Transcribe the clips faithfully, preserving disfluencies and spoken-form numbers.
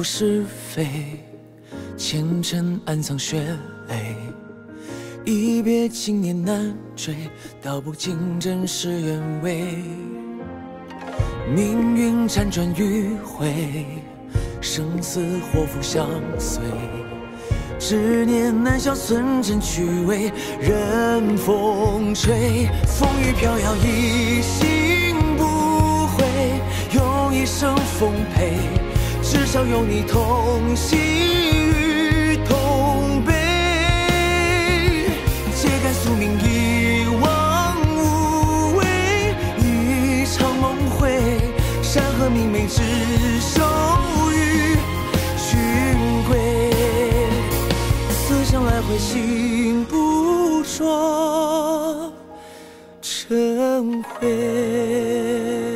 是非，前尘暗藏血泪。一别经年难追，道不尽真实原委。命运辗转迂回，生死祸福相随。执念难消，寸真曲伪，任风吹。风雨飘摇，一心不悔，用一生奉陪。至少有你同喜与同悲。揭开宿命，一往无为，一场梦回。山河明媚，只手与君归。思想来回，心不着尘灰。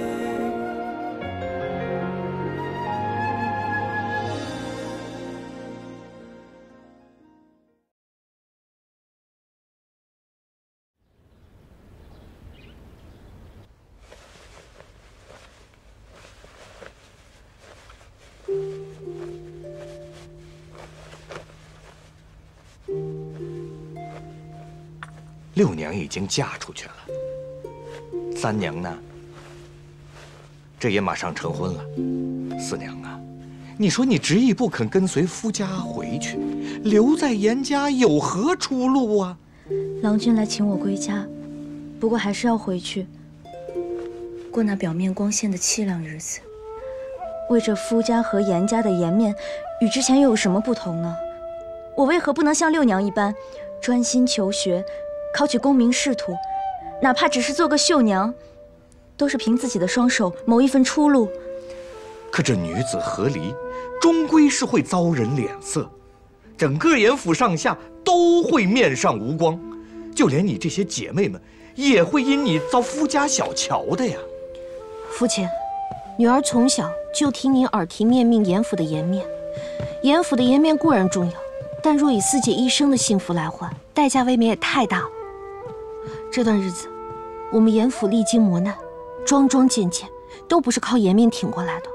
六娘已经嫁出去了，三娘呢？这也马上成婚了。四娘啊，你说你执意不肯跟随夫家回去，留在严家有何出路啊？ 郎君来请我归家，不过还是要回去，过那表面光鲜的凄凉日子。为这夫家和严家的颜面，与之前又有什么不同呢？我为何不能像六娘一般，专心求学？考取功名仕途，哪怕只是做个绣娘，都是凭自己的双手谋一份出路。 可这女子和离，终归是会遭人脸色，整个严府上下都会面上无光，就连你这些姐妹们，也会因你遭夫家小瞧的呀。 父亲，女儿从小就听您耳提面命严府的颜面，严府的颜面固然重要，但若以四姐一生的幸福来换，代价未免也太大了。这段日子，我们严府历经磨难，桩桩件件都不是靠颜面挺过来的。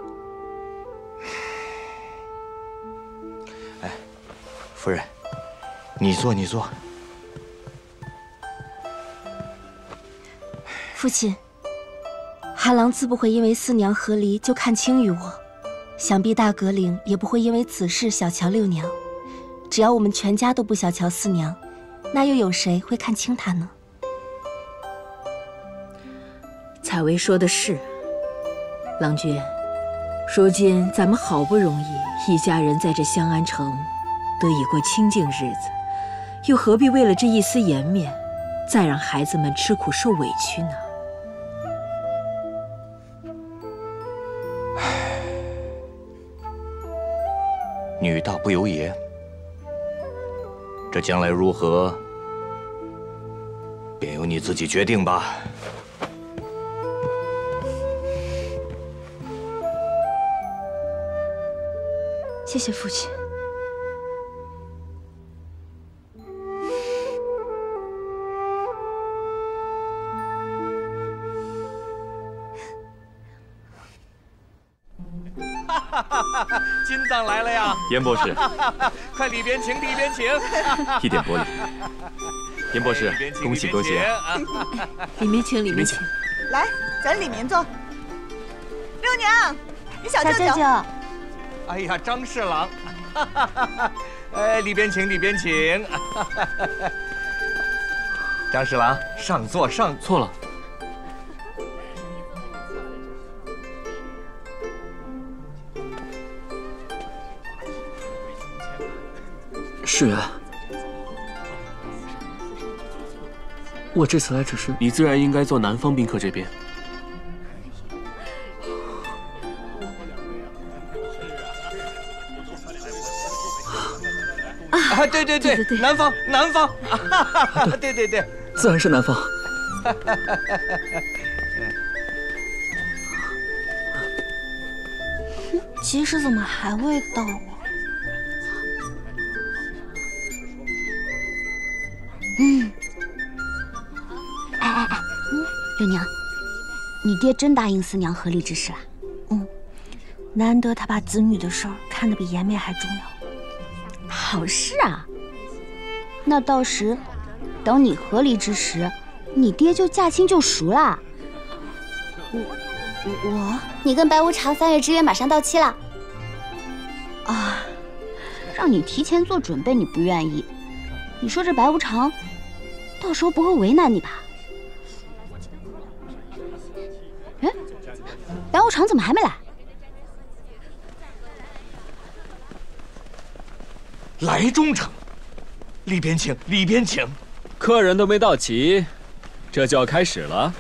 哎，夫人，你坐，你坐。 父亲，韩郎自不会因为四娘和离就看轻于我，想必大阁领也不会因为此事小瞧六娘。只要我们全家都不小瞧四娘，那又有谁会看轻她呢？ 采薇说的是，郎君，如今咱们好不容易一家人在这香安城得以过清静日子，又何必为了这一丝颜面，再让孩子们吃苦受委屈呢？ 女大不由爷，这将来如何，便由你自己决定吧。 谢谢父亲。 金藏来了呀！ 严博士， 快里边请，里边请。 一点薄礼。严博士，恭喜恭喜！ 里面请，里面请。 来，咱里面坐。六娘，你小舅舅。 哎呀，张侍郎，哎，里边请，里边请。张侍郎，上座，上。 错了。 世元，我这次来只是…… 你自然应该坐南方宾客这边。 啊，对对对， 对对对南方，南方，啊、对对对， 自然是南方。 其实怎么还未到啊？嗯，哎哎哎，嗯，六娘，你爹真答应四娘和离之事啦？嗯， 难得他把子女的事儿看得比颜面还重要。 好事啊！那到时，等你和离之时，你爹就驾轻就熟啦。 我我， 你跟白无常三月之约马上到期了。 啊，让你提前做准备，你不愿意。你说这白无常，到时候不会为难你吧？哎，白无常怎么还没来？ 来中城，里边请，里边请。 客人都没到齐，这就要开始了。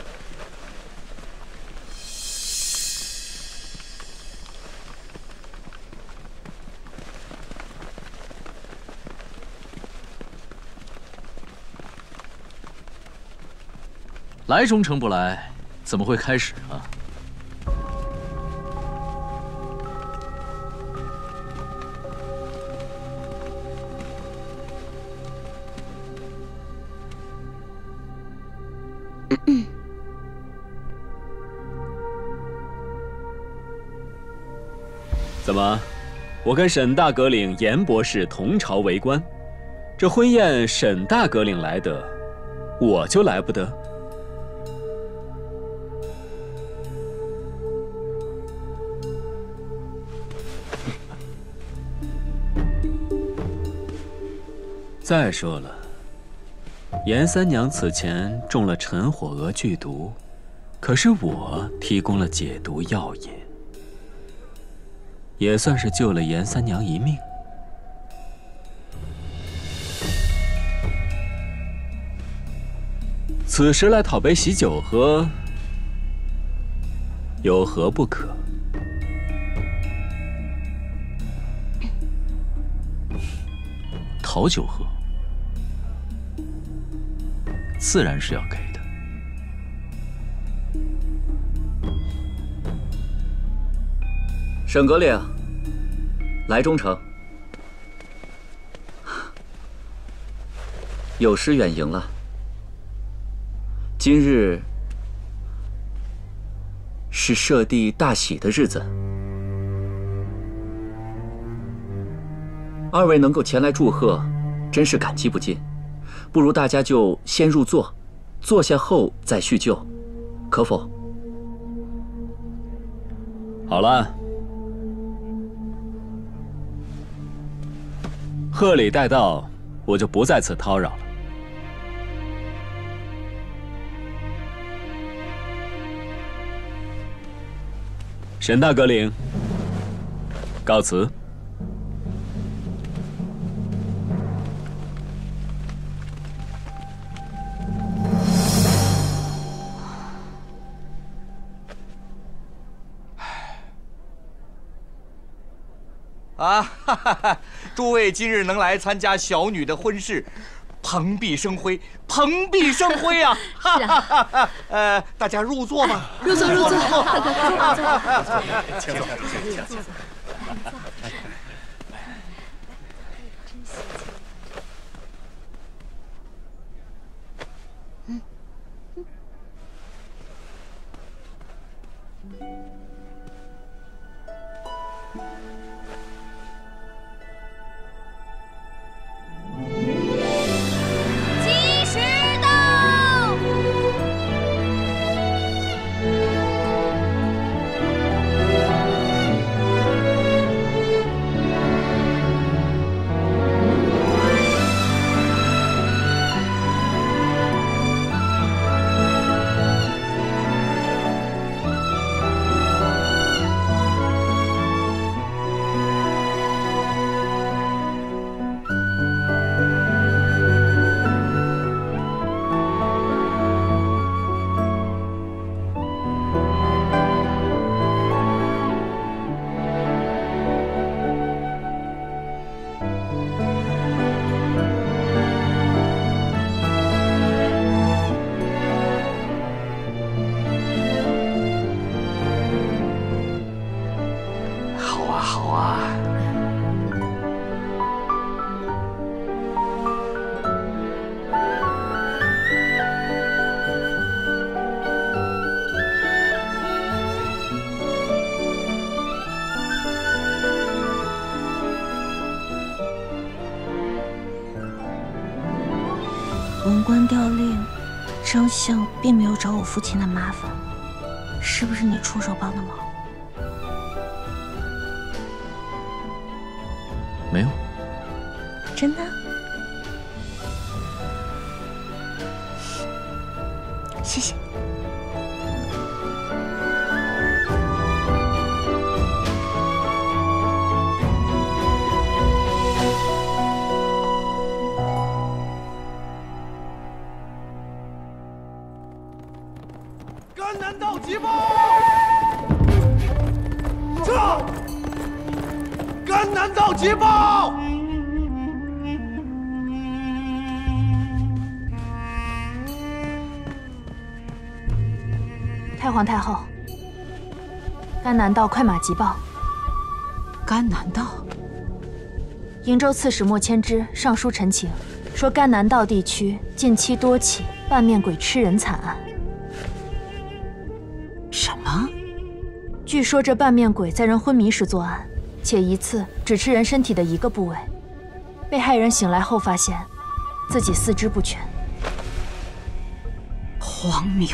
来中城不来，怎么会开始啊？怎么，我跟沈大阁领严博士同朝为官，这婚宴沈大阁领来得，我就来不得？再说了，严三娘此前中了陈火蛾剧毒，可是我提供了解毒药引，也算是救了严三娘一命。此时来讨杯喜酒喝，有何不可？讨酒喝，自然是要给的。 沈阁领，来中城，有失远迎了。今日是舍弟大喜的日子，二位能够前来祝贺，真是感激不尽。不如大家就先入座，坐下后再叙旧，可否？ 好了，贺礼待到，我就不在此叨扰了。沈大阁领，告辞。 啊，哈哈哈！诸位今日能来参加小女的婚事，蓬荜生辉，蓬荜生辉啊！是啊，呃，大家入座吧。 入座，入座，入座， 请坐，请坐。 文官调令，张相并没有找我父亲的麻烦，是不是你出手帮的忙？ 没有。 真的？谢谢。 甘南道急报！撤！甘南道急报！ 太皇太后，甘南道快马急报。 甘南道， 瀛州刺史莫千之上书陈情，说甘南道地区近期多起半面鬼吃人惨案。 什么？ 据说这半面鬼在人昏迷时作案，且一次只吃人身体的一个部位。被害人醒来后发现，自己四肢不全。 荒谬！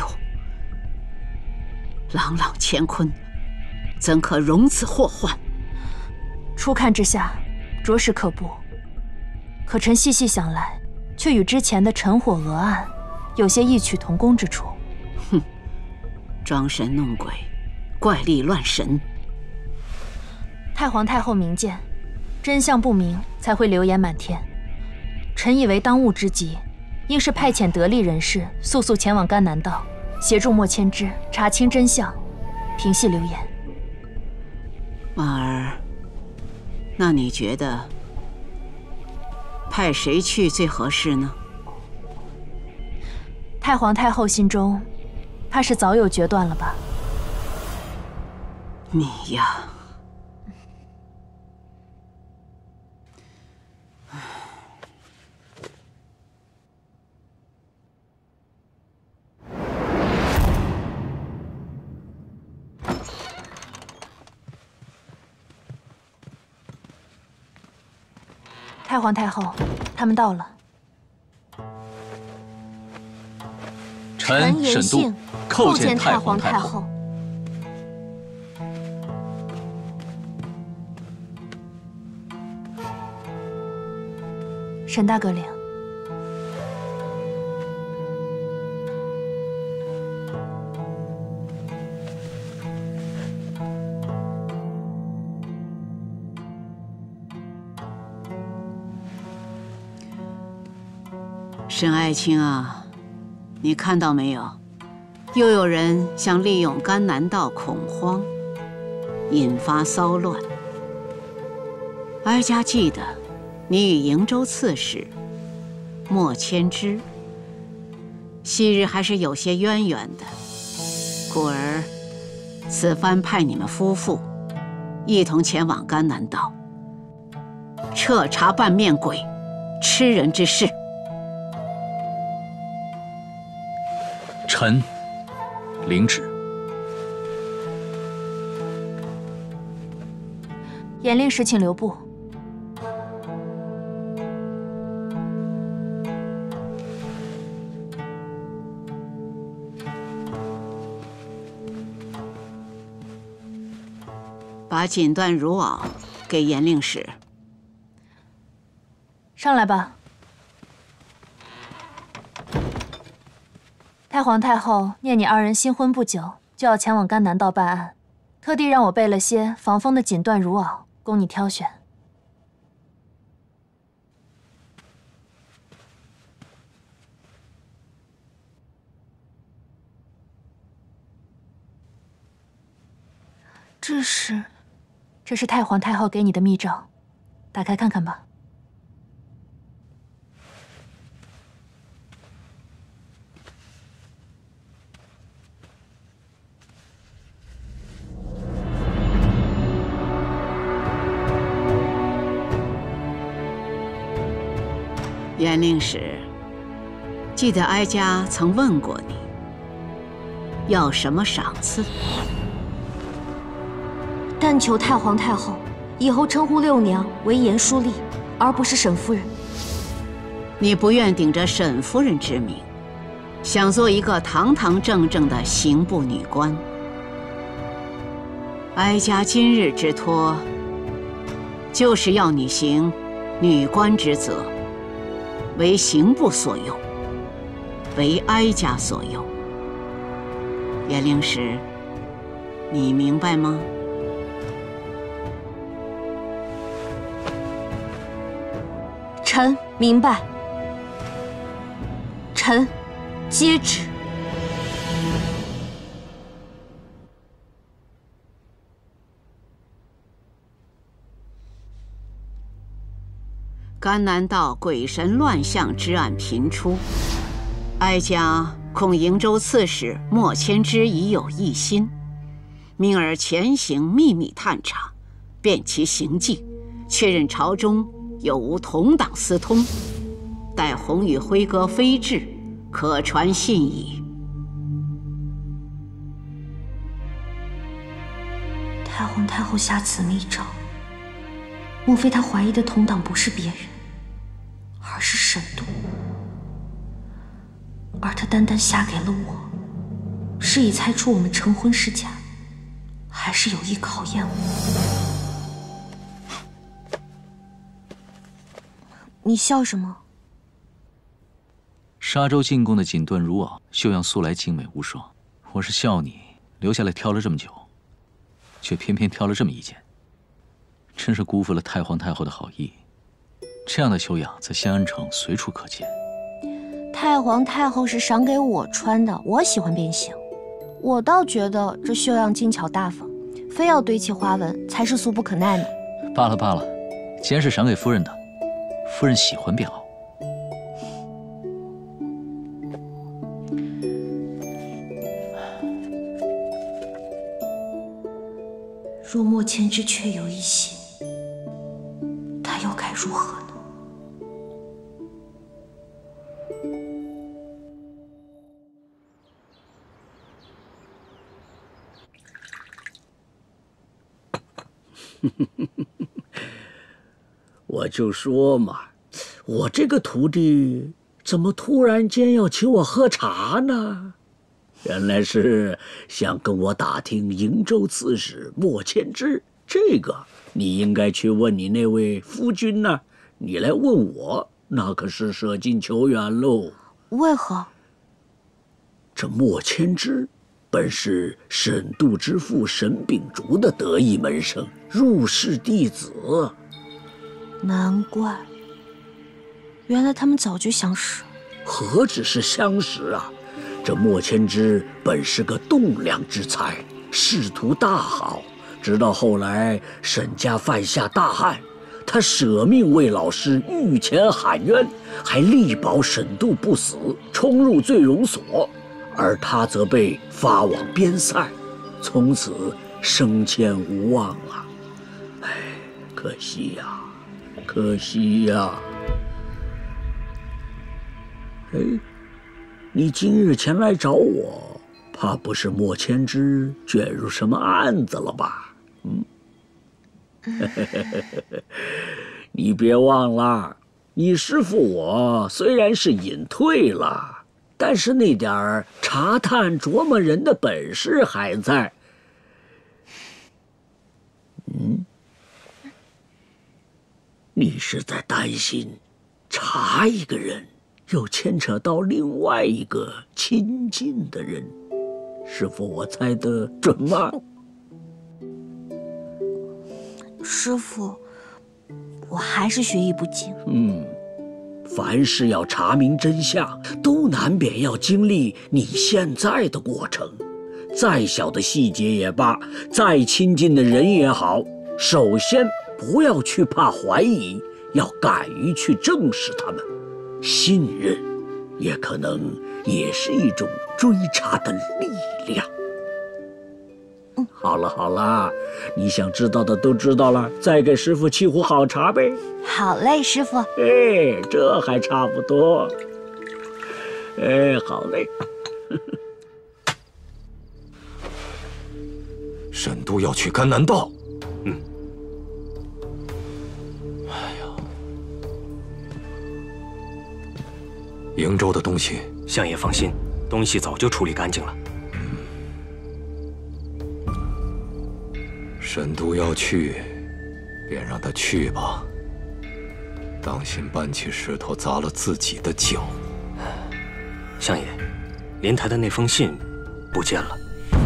朗朗乾坤，怎可容此祸患？ 初看之下，着实可怖。可臣细细想来，却与之前的陈火娥案有些异曲同工之处。 哼，装神弄鬼，怪力乱神。 太皇太后明鉴，真相不明才会流言满天。臣以为当务之急，应是派遣得力人士速速前往甘南道，协助莫千之查清真相，平息流言。 马儿，那你觉得派谁去最合适呢？ 太皇太后心中，怕是早有决断了吧？ 你呀， 太皇太后，他们到了。 臣沈度叩见太皇太后。 沈大哥领。 沈爱卿啊，你看到没有？又有人想利用甘南道恐慌，引发骚乱。哀家记得，你与瀛州刺史莫千之昔日还是有些渊源的，故而此番派你们夫妇一同前往甘南道，彻查半面鬼吃人之事。 臣领旨。 严令使请留步。 把锦缎如袄给严令使。 上来吧。太皇太后念你二人新婚不久，就要前往甘南道办案，特地让我备了些防风的锦缎如袄，供你挑选。这是，这是太皇太后给你的密诏，打开看看吧。 严令使，记得哀家曾问过你，要什么赏赐？ 但求太皇太后以后称呼六娘为严淑丽，而不是沈夫人。 你不愿顶着沈夫人之名，想做一个堂堂正正的刑部女官。哀家今日之托，就是要你行女官之责，为刑部所用，为哀家所用。颜灵石，你明白吗？ 臣明白。臣接旨。 甘南道鬼神乱象之案频出，哀家恐瀛州刺史莫千之已有异心，命儿前行秘密探查，辨其行迹，确认朝中有无同党私通，待红与辉哥飞至，可传信矣。 太皇太后下此密诏，莫非她怀疑的同党不是别人，而是沈度？而她单单下给了我，是以猜出我们成婚是假，还是有意考验我？你笑什么？ 沙洲进贡的锦缎如袄，绣样素来精美无双。我是笑你留下来挑了这么久，却偏偏挑了这么一件，真是辜负了太皇太后的好意。这样的修养在香安城随处可见。 太皇太后是赏给我穿的，我喜欢变形。我倒觉得这绣样精巧大方，非要堆砌花纹才是俗不可耐呢。 罢了罢了，既然是赏给夫人的，夫人喜欢便好。 若莫千之确有一心，他又该如何呢？ 我就说嘛，我这个徒弟怎么突然间要请我喝茶呢？原来是想跟我打听瀛州刺史莫千之，这个你应该去问你那位夫君呢、啊，你来问我，那可是舍近求远喽。 为何？ 这莫千之本是沈度之父沈秉烛的得意门生，入室弟子。 难怪，原来他们早就相识。 何止是相识啊！这莫千之本是个栋梁之才，仕途大好。直到后来沈家犯下大案，他舍命为老师御前喊冤，还力保沈度不死，冲入罪容所，而他则被发往边塞，从此升迁无望啊！哎，可惜呀，可惜呀！哎。你今日前来找我，怕不是莫千之卷入什么案子了吧？嗯，你别忘了，你师父我虽然是隐退了，但是那点儿查探琢磨人的本事还在。嗯，你是在担心查一个人又牵扯到另外一个亲近的人，是否我猜得准吗？ 师父，我还是学艺不精。 嗯，凡事要查明真相，都难免要经历你现在的过程。再小的细节也罢，再亲近的人也好，首先不要去怕怀疑，要敢于去正视他们。信任，也可能也是一种追查的力量。嗯，好了好了，你想知道的都知道了，再给师父沏壶好茶呗。 好嘞，师父。 哎，这还差不多。哎，好嘞。 沈都要去甘南道。嗯。 瀛州的东西， 相爷放心，东西早就处理干净了。 沈都要去，便让他去吧。当心搬起石头砸了自己的脚。 相爷，莲台的那封信不见了。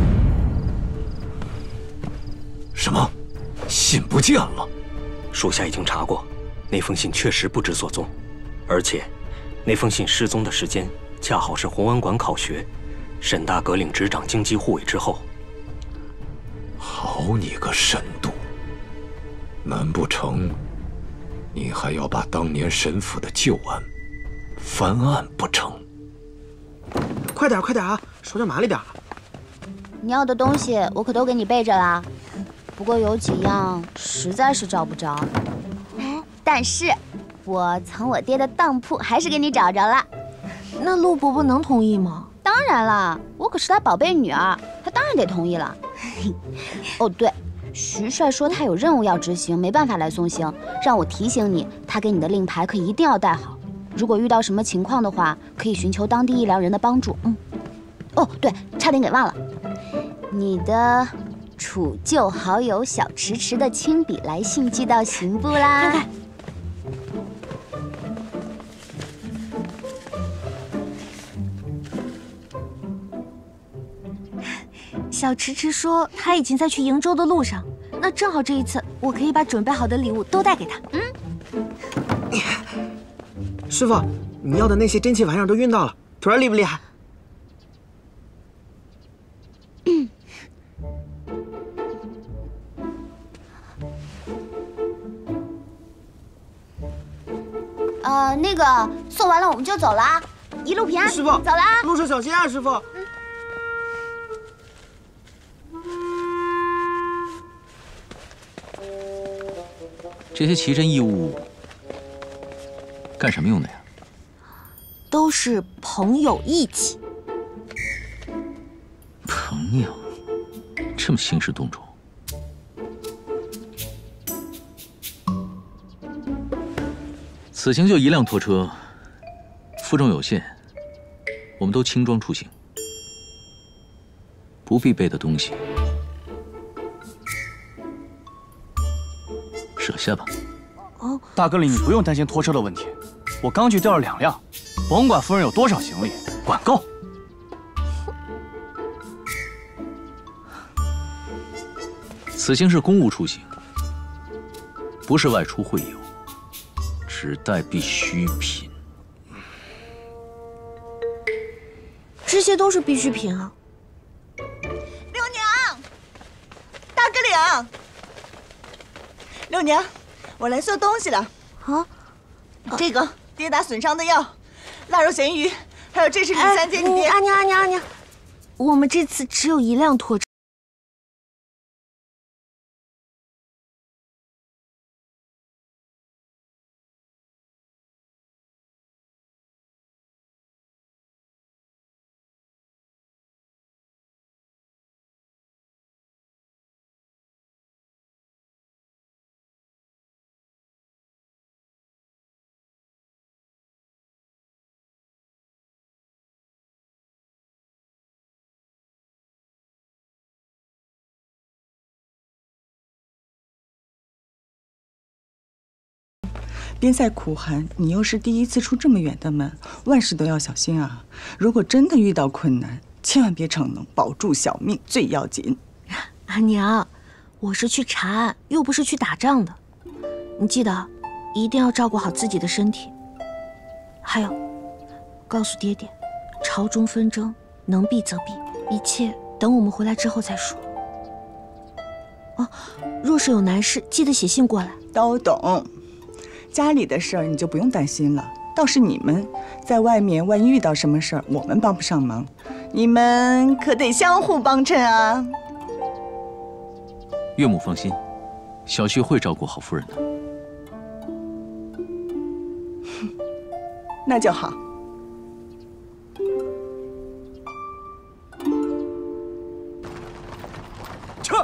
什么？信不见了？ 属下已经查过，那封信确实不知所踪，而且那封信失踪的时间恰好是弘文馆考学，沈大阁领执掌京畿护卫之后。 好你个沈都！难不成你还要把当年沈府的旧案翻案不成？ 快点快点啊，手脚麻利点。 你要的东西我可都给你备着啦，不过有几样实在是找不着。但是，我从我爹的当铺还是给你找着了。 那陆伯伯能同意吗？ 当然了，我可是他宝贝女儿，他当然得同意了。哦，对，徐帅说他有任务要执行，没办法来送行，让我提醒你，他给你的令牌可一定要带好。如果遇到什么情况的话，可以寻求当地医疗人的帮助。嗯。哦，对，差点给忘了，你的楚旧好友小迟迟的亲笔来信寄到刑部啦。看看。 小迟迟说他已经在去瀛州的路上，那正好这一次我可以把准备好的礼物都带给他。嗯， 师傅，你要的那些珍奇玩意儿都运到了，徒儿厉不厉害？ 嗯。呃，那个送完了我们就走了啊，一路平安。 师傅， 走啦， 路上小心啊，师傅。嗯。 这些奇珍异物干什么用的呀？ 都是朋友义气。 朋友，这么兴师动众。此行就一辆拖车，负重有限，我们都轻装出行。不必备的东西舍下吧。 哦，大哥领，你不用担心拖车的问题，我刚去调了两辆，甭管夫人有多少行李，管够。 此行是公务出行，不是外出会友，只带必需品。 这些都是必需品啊。 六娘，大哥领。六娘，我来送东西了。啊，这个跌打损伤的药，腊肉咸鱼，还有这是李三姐你爹。 阿娘阿娘阿娘，我们这次只有一辆拖车。 边塞苦寒，你又是第一次出这么远的门，万事都要小心啊！如果真的遇到困难，千万别逞能，保住小命最要紧。 阿娘，我是去查案，又不是去打仗的。你记得，一定要照顾好自己的身体。还有，告诉爹爹，朝中纷争能避则避，一切等我们回来之后再说。哦，若是有难事，记得写信过来。 都懂。家里的事儿你就不用担心了，倒是你们在外面，万一遇到什么事儿，我们帮不上忙，你们可得相互帮衬啊。 岳母放心，小婿会照顾好夫人的。 那就好。 撤！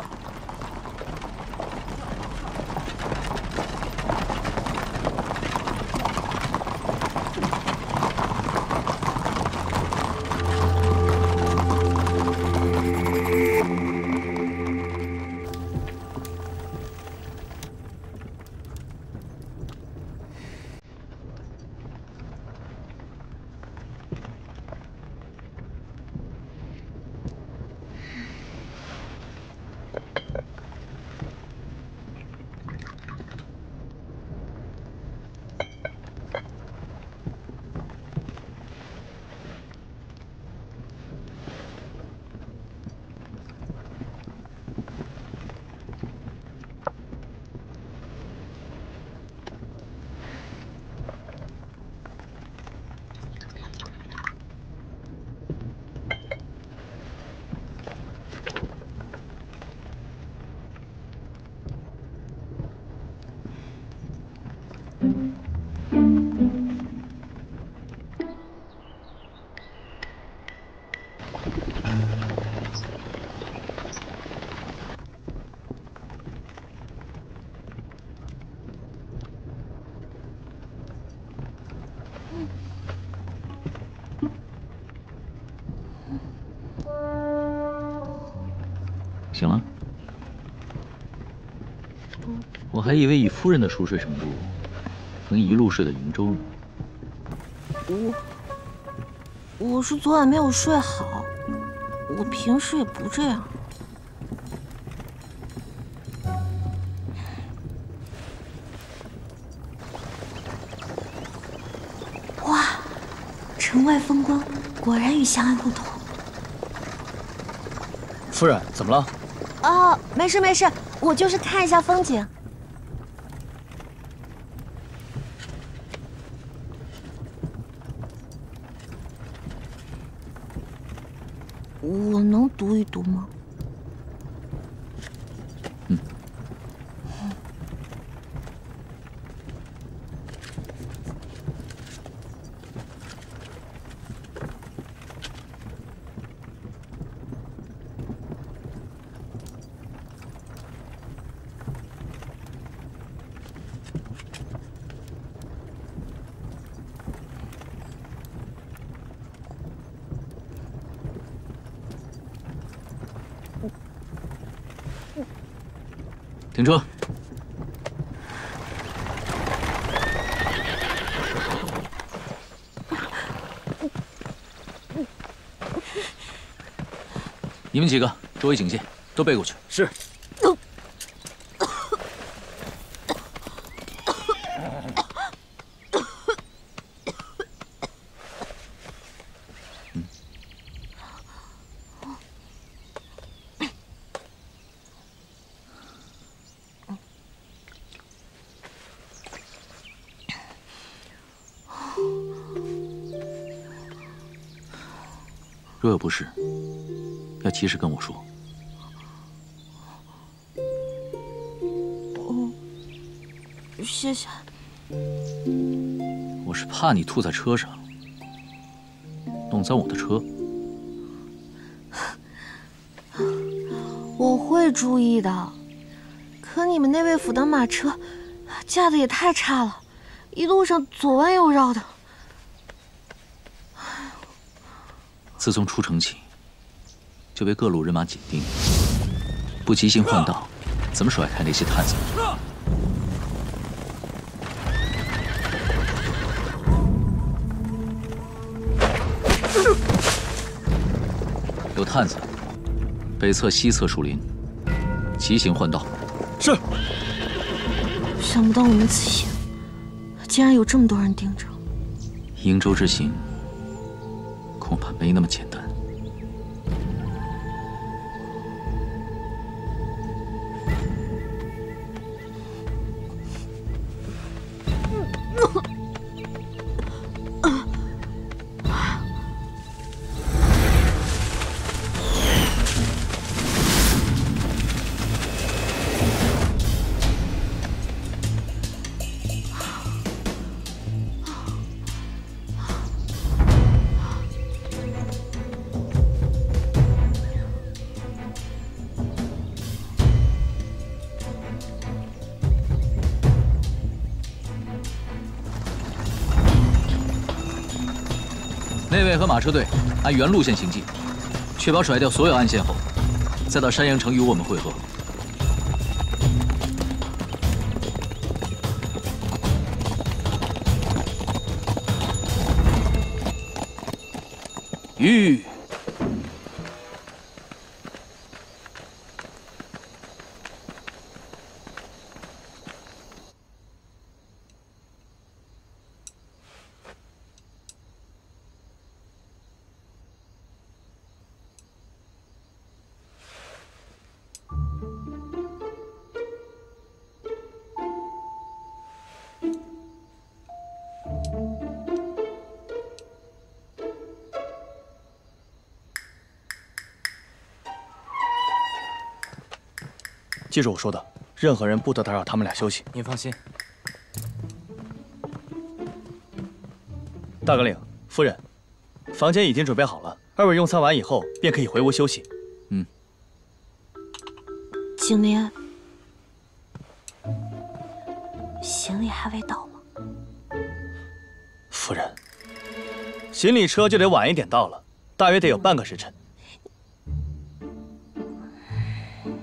醒了？我还以为以夫人的熟睡程度，能一路睡到瀛州呢。 我我是昨晚没有睡好，我平时也不这样。哇，城外风光果然与香安不同。 夫人，怎么了？ 哦，没事没事，我就是看一下风景。我能读一读吗？ 嗯。停车！你们几个周围警戒，都背过去。 是。 若有不适，要及时跟我说。 哦，谢谢。 我是怕你吐在车上，弄脏我的车。 我会注意的。可你们那位府的马车驾的也太差了，一路上左弯右绕的。 自从出城起，就被各路人马紧盯，不急行换道，怎么甩开那些探子？有探子，北侧、西侧树林，急行换道。 是。 想不到我们此行竟然有这么多人盯着。 瀛州之行，恐怕没那么简单。内卫和马车队按原路线行进，确保甩掉所有暗线后，再到山阳城与我们会合。吁！ 记住我说的，任何人不得打扰他们俩休息。 您放心。 大纲领，夫人，房间已经准备好了，二位用餐完以后便可以回屋休息。 嗯。 景莲，行李还未到吗？ 夫人，行李车就得晚一点到了，大约得有半个时辰。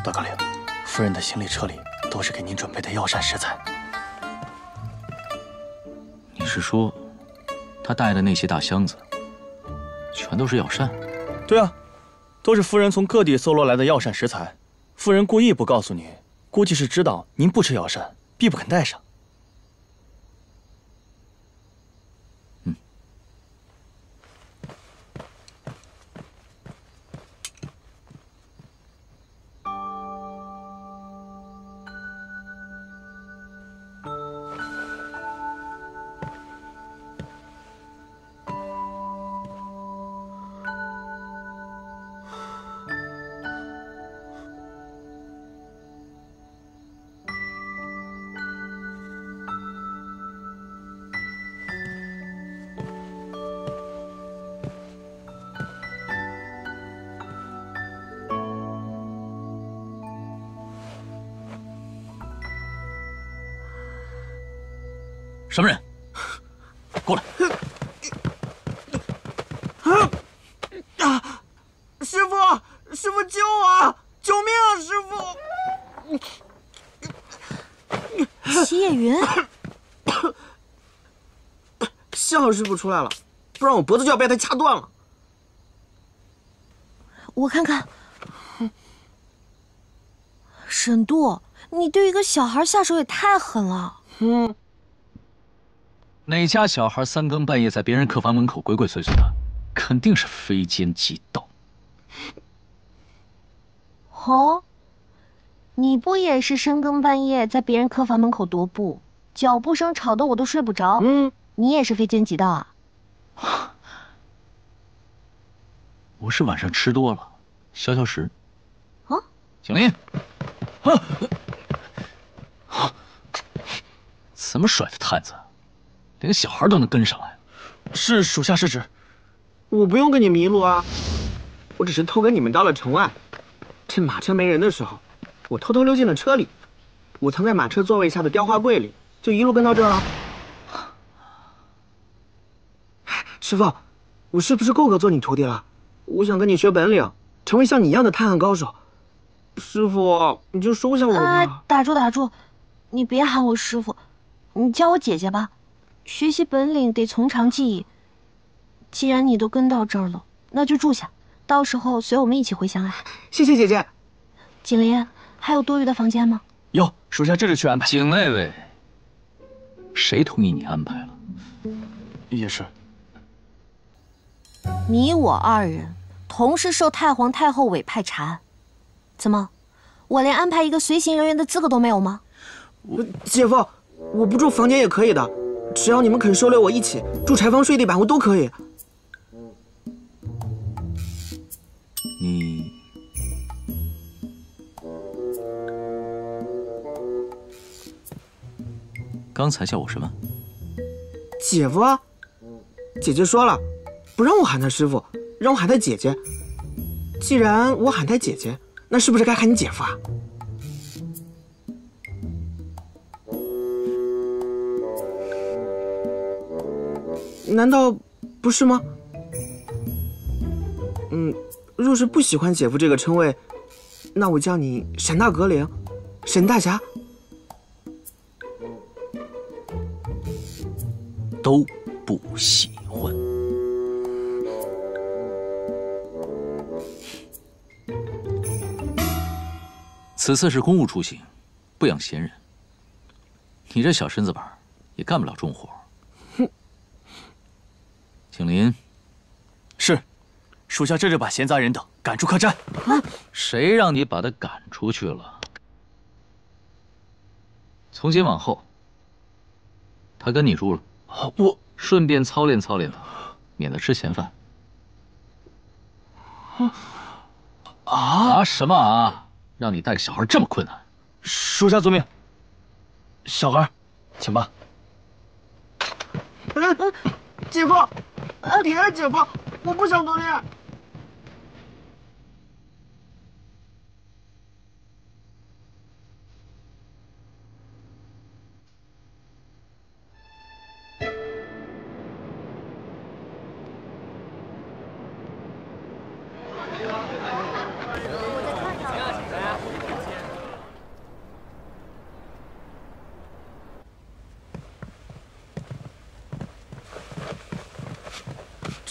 大哥领，夫人的行李车里都是给您准备的药膳食材。 你是说，他带的那些大箱子，全都是药膳？ 对啊，都是夫人从各地搜罗来的药膳食材。夫人故意不告诉你，估计是知道您不吃药膳，必不肯带上。 什么人？过来！ 啊！师傅，师傅救我！救命啊！师傅！ 齐野云， 幸好师傅出来了，不然我脖子就要被他掐断了。 我看看，沈度，你对一个小孩下手也太狠了。 嗯。 哪家小孩三更半夜在别人客房门口鬼鬼祟祟的，肯定是非奸即盗。 哦，你不也是深更半夜在别人客房门口踱步，脚步声吵得我都睡不着？嗯，你也是非奸即盗啊？ 我是晚上吃多了，消消食。 啊， 景林，啊，啊，怎么甩的摊子？ 连小孩都能跟上来， 是属下失职。我不用跟你迷路啊，我只是偷跟你们到了城外，趁马车没人的时候，我偷偷溜进了车里。我藏在马车座位下的雕花柜里，就一路跟到这儿了。师傅，我是不是够格做你徒弟了？我想跟你学本领，成为像你一样的探案高手。师傅，你就收下我吧。 啊，打住打住，你别喊我师傅，你叫我姐姐吧。 学习本领得从长计议。既然你都跟到这儿了，那就住下，到时候随我们一起回香岸。 谢谢姐姐。 景林，还有多余的房间吗？ 有，属下这就去安排。 景妹妹，谁同意你安排了？ 也是。 你我二人同是受太皇太后委派查案，怎么，我连安排一个随行人员的资格都没有吗？ 我姐夫，我不住房间也可以的。 只要你们肯收留我一起住柴房睡地板，我都可以。 你刚才叫我什么？ 姐夫啊！姐姐说了，不让我喊她师傅，让我喊她姐姐。既然我喊她姐姐，那是不是该喊你姐夫啊？ 难道不是吗？嗯，若是不喜欢姐夫这个称谓，那我叫你沈大格陵，沈大侠。 都不喜欢。此次是公务出行，不养闲人。你这小身子板也干不了重活。 景林， 是，属下这就把闲杂人等赶出客栈。 啊！谁让你把他赶出去了？从今往后，他跟你住了。 我顺便操练操练他，免得吃闲饭。啊啊！什么啊？让你带个小孩这么困难？ 属下遵命。小孩，请吧。 嗯，姐夫。 别啊，姐夫，我不想独立。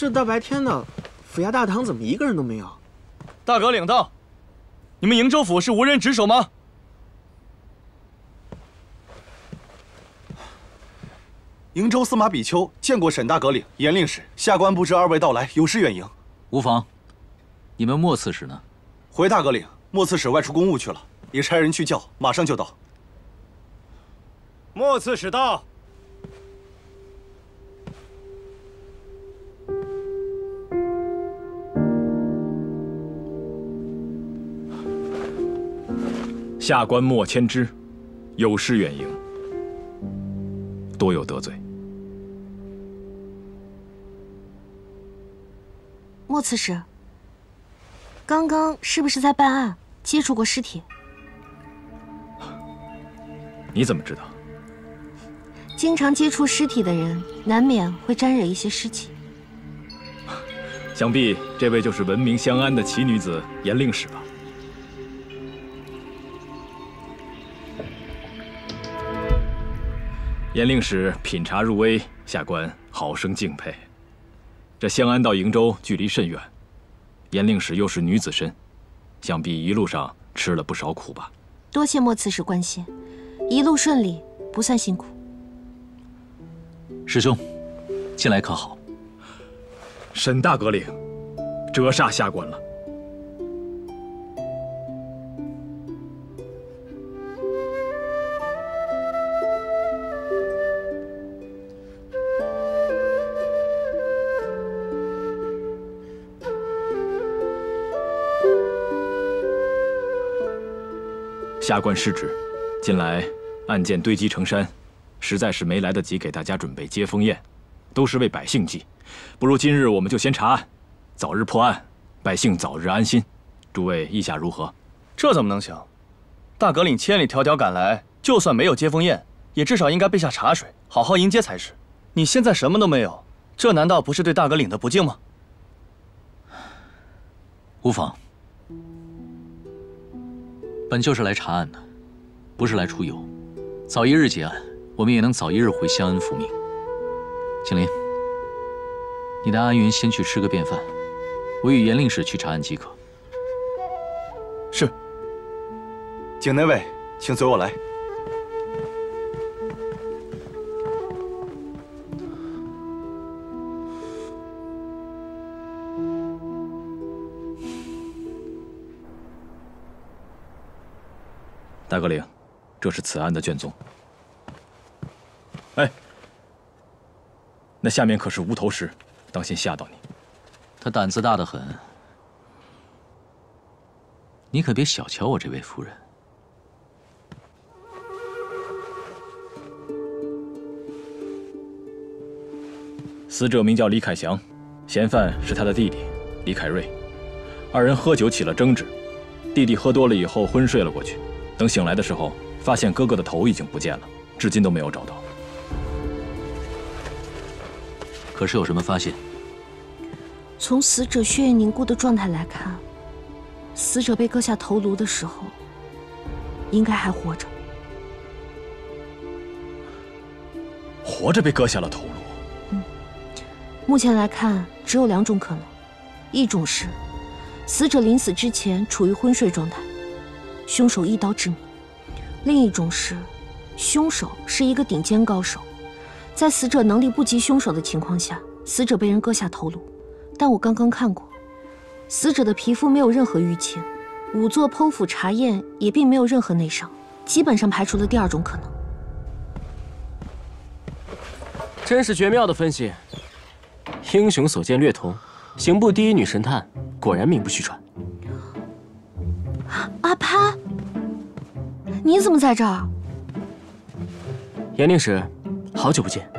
这大白天的，府衙大堂怎么一个人都没有？ 大阁领到，你们瀛州府是无人值守吗？ 瀛州司马比丘见过沈大阁领、严令使，下官不知二位到来，有失远迎。 无妨。你们莫刺史呢？ 回大阁领，莫刺史外出公务去了，也差人去叫，马上就到。 莫刺史到。 下官莫谦之，有失远迎，多有得罪。 莫刺史，刚刚是不是在办案接触过尸体？ 你怎么知道？ 经常接触尸体的人，难免会沾惹一些尸气。 想必这位就是闻名香安的奇女子严令使吧？严令使品茶入微，下官好生敬佩。这香安到瀛州距离甚远，严令使又是女子身，想必一路上吃了不少苦吧？ 多谢莫刺史关心，一路顺利，不算辛苦。 师兄，近来可好？ 沈大阁领，折煞下官了。下官失职，近来案件堆积成山，实在是没来得及给大家准备接风宴，都是为百姓计。不如今日我们就先查案，早日破案，百姓早日安心。诸位意下如何？ 这怎么能行？大阁领千里迢迢赶来，就算没有接风宴，也至少应该备下茶水，好好迎接才是。你现在什么都没有，这难道不是对大阁领的不敬吗？ 无妨。本就是来查案的，不是来出游。早一日结案，我们也能早一日回香安复命。青林，你带安云先去吃个便饭，我与严令使去查案即可。 是。 景内卫，请随我来。 大阁领，这是此案的卷宗。哎，那下面可是无头尸，当心吓到你。 他胆子大得很，你可别小瞧我这位夫人。 死者名叫李凯祥，嫌犯是他的弟弟李凯瑞，二人喝酒起了争执，弟弟喝多了以后昏睡了过去。等醒来的时候，发现哥哥的头已经不见了，至今都没有找到。 可是有什么发现？ 从死者血液凝固的状态来看，死者被割下头颅的时候，应该还活着。 活着被割下了头颅？ 嗯，目前来看，只有两种可能：一种是死者临死之前处于昏睡状态，凶手一刀致命；另一种是，凶手是一个顶尖高手，在死者能力不及凶手的情况下，死者被人割下头颅。但我刚刚看过，死者的皮肤没有任何淤青，仵作剖腹查验也并没有任何内伤，基本上排除了第二种可能。 真是绝妙的分析，英雄所见略同，刑部第一女神探，果然名不虚传。 阿潘，你怎么在这儿？ 严令使，好久不见。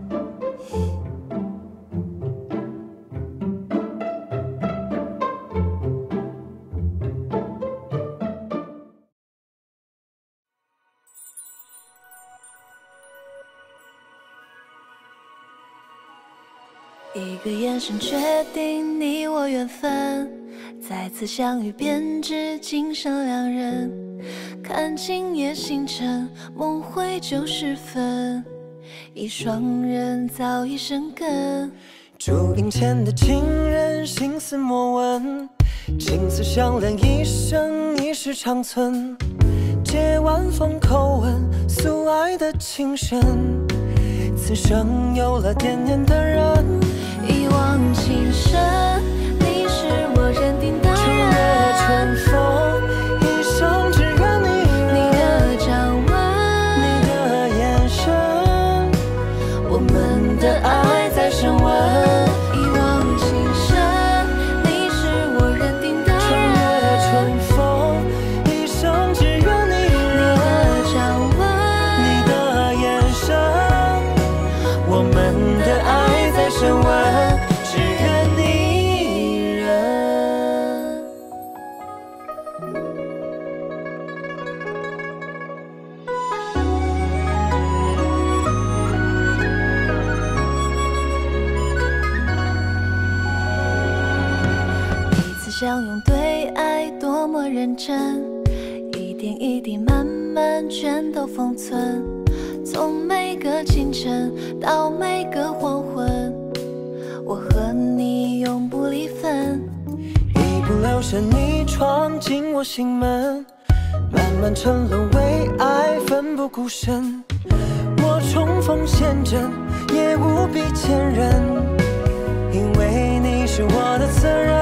一个眼神决定你我缘分，再次相遇便知今生两人。看今夜星辰，梦回旧时分，一双人早已生根。 竹林前的情人，心思莫问，青丝相恋一生，一世长存。借晚风口吻，诉爱的情深。此生有了惦念的人， 一往情深，你是我认定的人。 秋月春风，一生只愿你人。 你的掌纹， 你的眼神， 我们的爱在升温。一往情深，你是我认定的人。 秋月春风，一生只愿你人。 你的掌纹， 你的眼神，我们的爱在升温，只愿你人。 彼此相拥对爱多么认真，一点一滴慢慢全都封存。从每个清晨到每个黄昏，我和你永不离分。 一不留神你闯进我心门，慢慢沉沦为爱奋不顾身。我冲锋陷阵也无比坚韧，因为你是我的责任。